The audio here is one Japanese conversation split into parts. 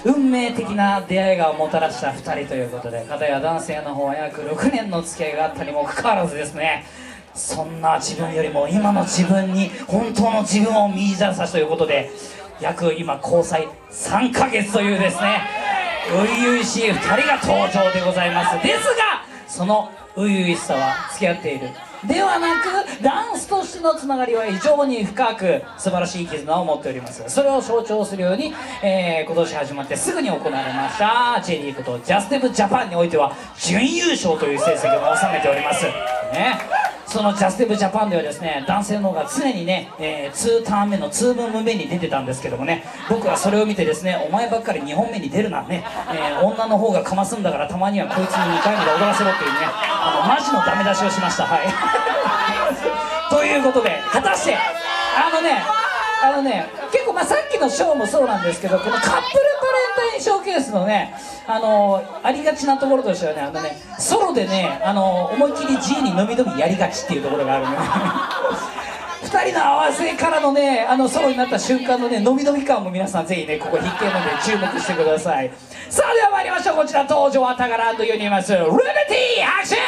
運命的な出会いがもたらした2人ということで、片や男性の方は約6年の付き合いがあったにもかかわらずですね、そんな自分よりも今の自分に本当の自分を見出さしということで、約今交際3ヶ月というですね初々しい2人が登場でございます。ですがその初々しさは付き合っているではなく、ダンスとしてのつながりは非常に深く素晴らしい絆を持っております。それを象徴するように、今年始まってすぐに行われました J リーグとジャスティブジャパンにおいては準優勝という成績を収めておりますね。そのジャスティブジャパンではですね、男性の方が常にね、2ターン目の2分目に出てたんですけどもね、僕はそれを見てですね、お前ばっかり2本目に出るなね、女の方がかますんだからたまにはこいつに2回目で踊らせろっていうね、マジのダメ出しをしました。はいということで、果たして結構さっきのショーもそうなんですけど、このカップルバレンタインショーケースのね、ありがちなところとしてはね、ソロでね、思いっきり G にのみのみやりがちっていうところがあるので2人の合わせからのね、ソロになった瞬間のね、のみのみ感も皆さんぜひね、ここ必見なので注目してください。さあでは参りましょう。こちら登場はタガラ&ユニバースリベティアクション。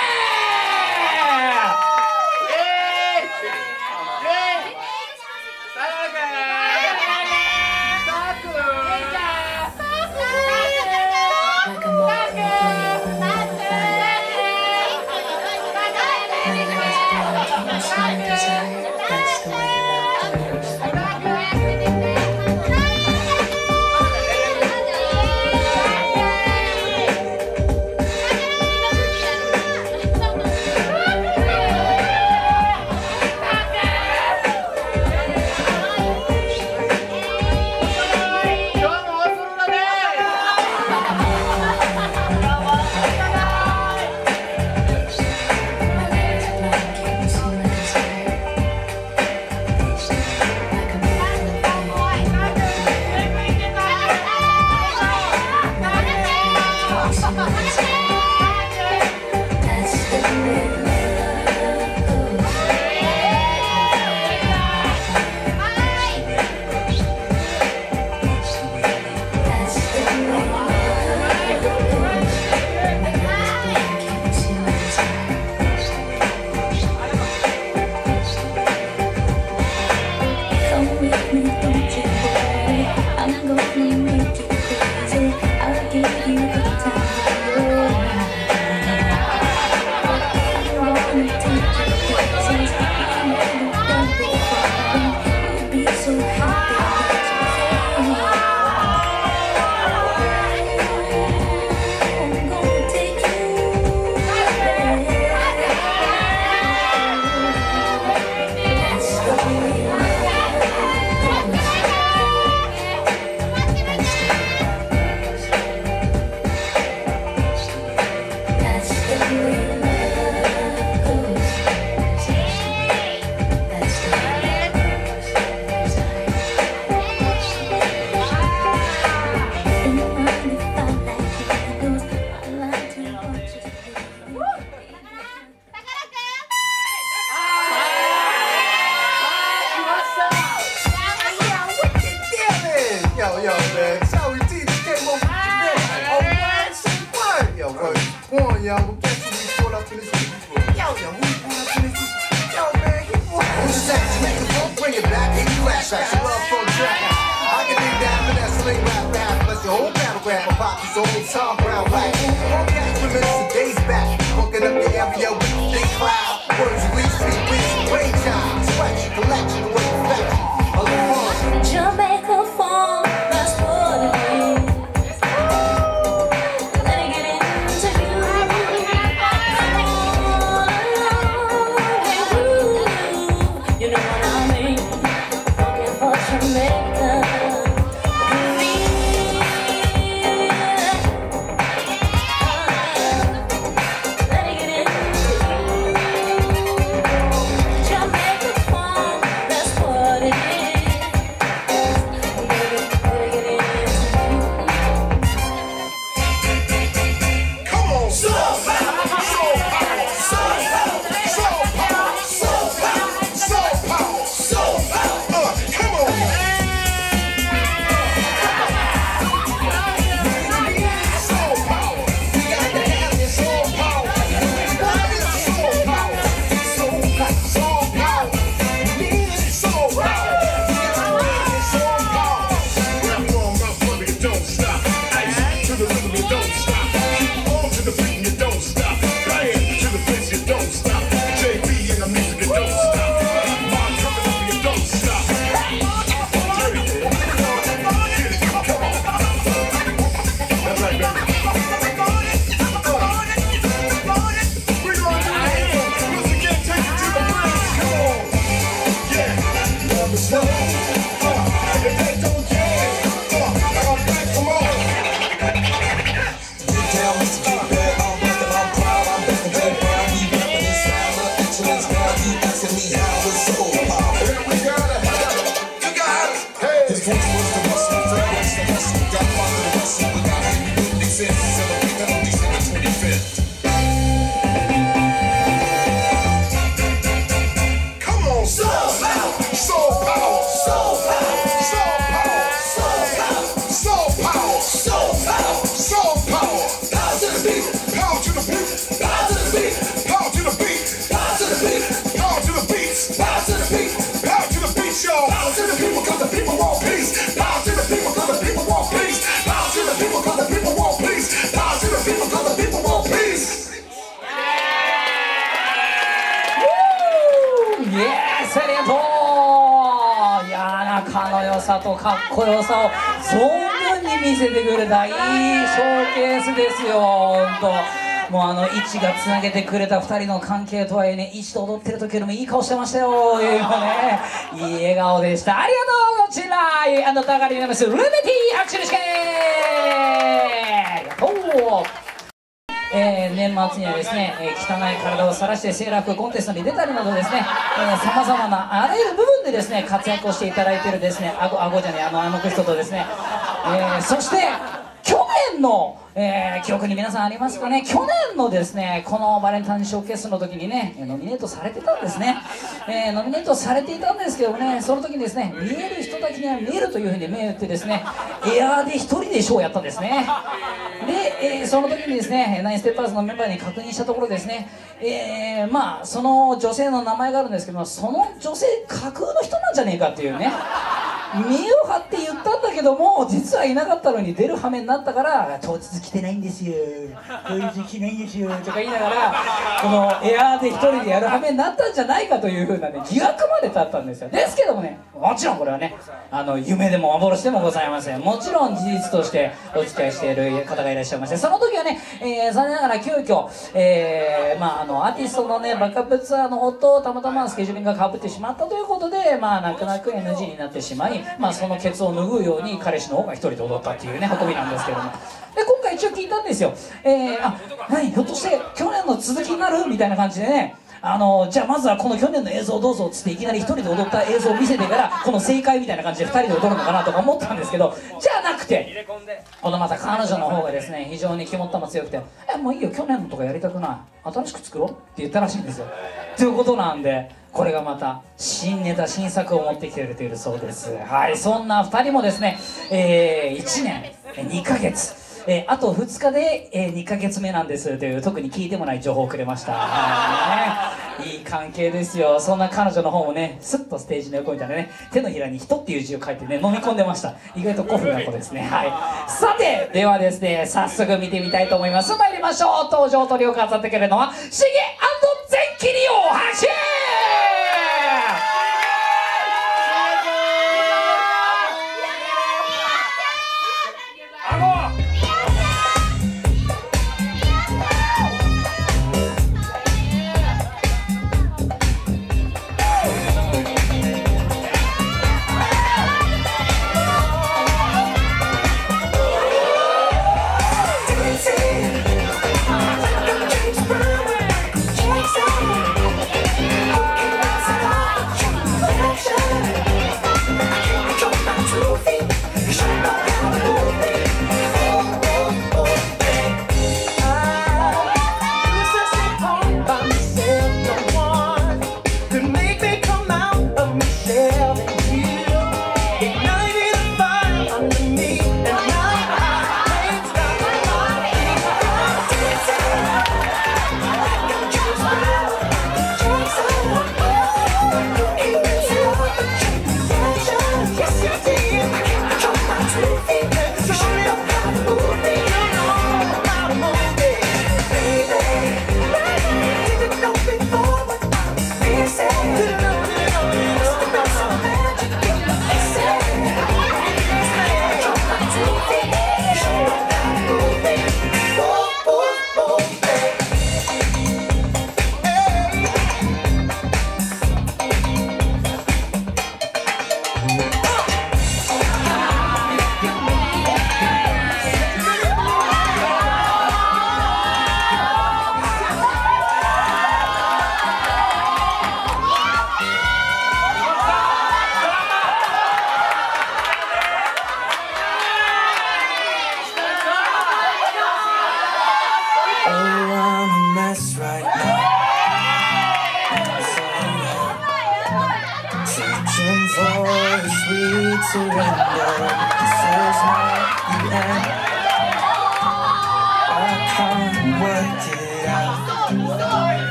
とかっこよさを存分に見せてくれたいいショーケースですよ。ほんともう1がつなげてくれた2人の関係とはいえね、1と踊ってる時よりもいい顔してましたよ。いい笑顔でした。ありがとう。こちらタガリナムスルベティ握手試験ありがとう。年末にはですね、汚い体を晒してセーラー服コンテストに出たりなどですね、さまざまなあらゆる部分でですね活躍をしていただいているですね、顎じゃねえあの人とですね、そして去年の、記憶に皆さんありますかね。去年のですねこのバレンタインショーケースの時にねノミネートされてたんですね。ノミネートされていたんですけどもね、その時にですね見える人たちには見えるというふうに銘打ってですねエアーで一人でショーをやったんですね。で、その時にですねナインステッパーズのメンバーに確認したところですね、まあその女性の名前があるんですけども、その女性架空の人なんじゃねえかっていうね見栄を張って言ったんだけども実はいなかったのに出る羽目になったから当日来てないんですよ、当日来てないんですよとか言いながらこのエアーで一人でやる羽目になったんじゃないかというふうなね疑惑まで立ったんですよ。ですけどもね、もちろんこれはね夢でも幻でもございません。もちろん事実としてお付き合いしている方がいらっしゃいまして、その時はね、残念ながら急遽、アーティストのねバックアップツアーの方とたまたまスケジューリングがかぶってしまったということで泣く泣く NG になってしまい、そのケツを拭うように彼氏の方が一人で踊ったっていうね運びなんですけども、で今回一応聞いたんですよ。何ひょっとして去年の続きになるみたいな感じでね、じゃあまずはこの去年の映像をどうぞっつっていきなり一人で踊った映像を見せてからこの正解みたいな感じで2人で踊るのかなとか思ったんですけど、じゃなくてこのまた彼女の方がですね非常に肝っ玉強くて「もういいよ去年のとかやりたくない、新しく作ろう」って言ったらしいんですよ。ということなんでこれがまた新ネタ新作を持ってきてくれているそうです。はい、そんな2人もですね、1年2ヶ月あと2日で、2ヶ月目なんですという特に聞いてもない情報をくれました。いい関係ですよ。そんな彼女の方もねスッとステージの横みたいなね手のひらに人っていう字を書いてね飲み込んでました。意外と古風な子ですね。はい、さてではですね早速見てみたいと思います。参りましょう。登場トリを飾ってくれるのはシゲ&全キリ大橋。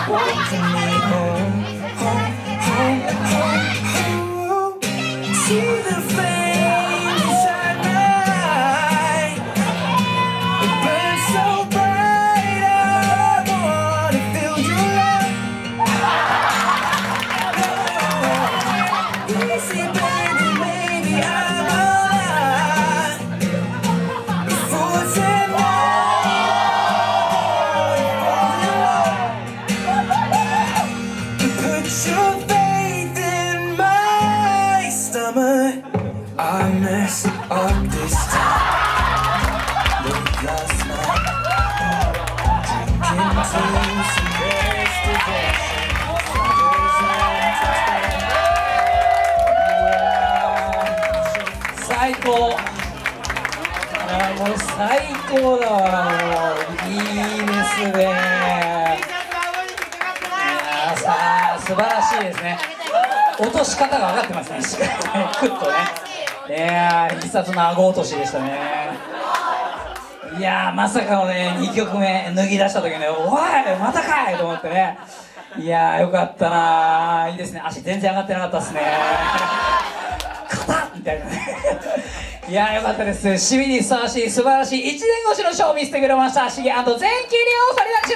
walking me home, home, home, home, home. See the flame inside my eye. It burns so bright, I wanna feel your love. Easy, baby, maybe I'm alive. Before put your faith in my stomach. I messed up this time. Late last night, drinking to some best possession. 最高。もう最高だわ。もういいですね。さあ素晴らしいですね。落とし方が分かってますね。しっかりね、クッとね。いやー、必殺の顎落としでしたね。いやー、まさかのね、2曲目脱ぎ出した時ね、おいまたかいと思ってね。いやー、よかったなー。いいですね。足全然上がってなかったですね。肩みたいなね。いやー、よかったです。シビにふさわしい素晴らしい1年越しのショーを見せてくれました。シゲ&全キリオファリダチ